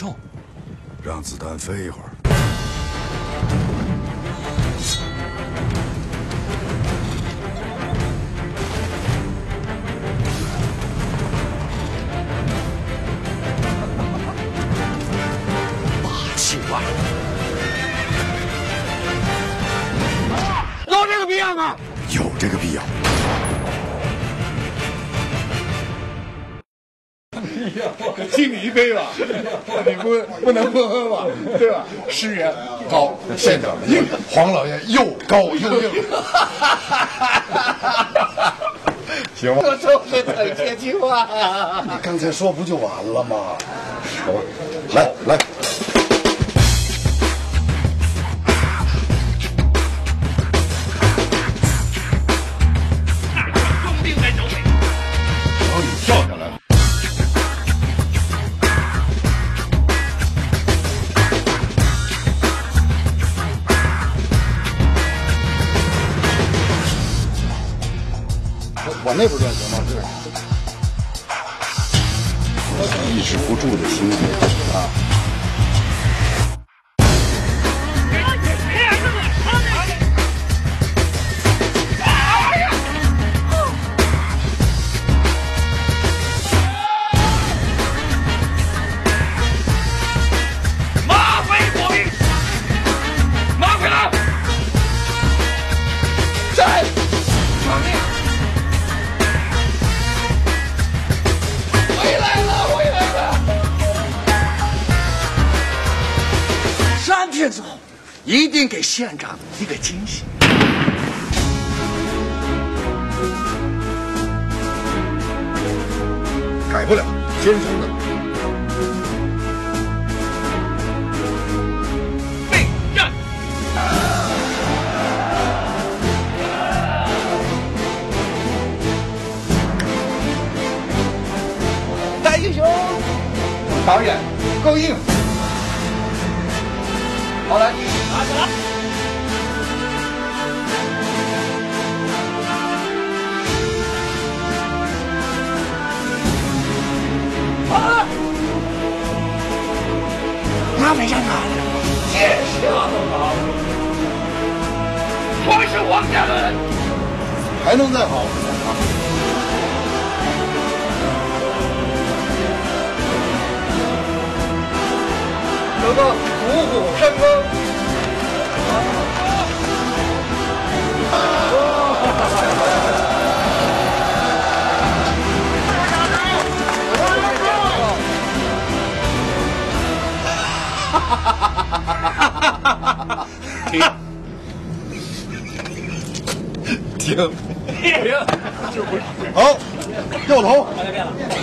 咒？ 让子弹飞一会儿。 8、7万， 有这个必要吗？ 有这个必要。 敬你一杯吧，你不能不喝吧，对吧？诗人高，县长硬，黄老爷又高又硬。行吧？ 我就是等这句话啊！ 你刚才说不就完了吗？好吧，来。 重兵在手里， 然后你跳下来了。我那边乱行吗？是抑制不住的心情啊！ 马匪破命，马回来， 在。 传令。回来了！3天之后，一定给县长一个惊喜。 改不了，天生的。 备战。 大英雄， 导演够硬。 好来， 打起来！ 啊！马匪站哪？ 天下都好，我是王家人。 还能再好？ 有个虎虎生风。 停！好，掉头。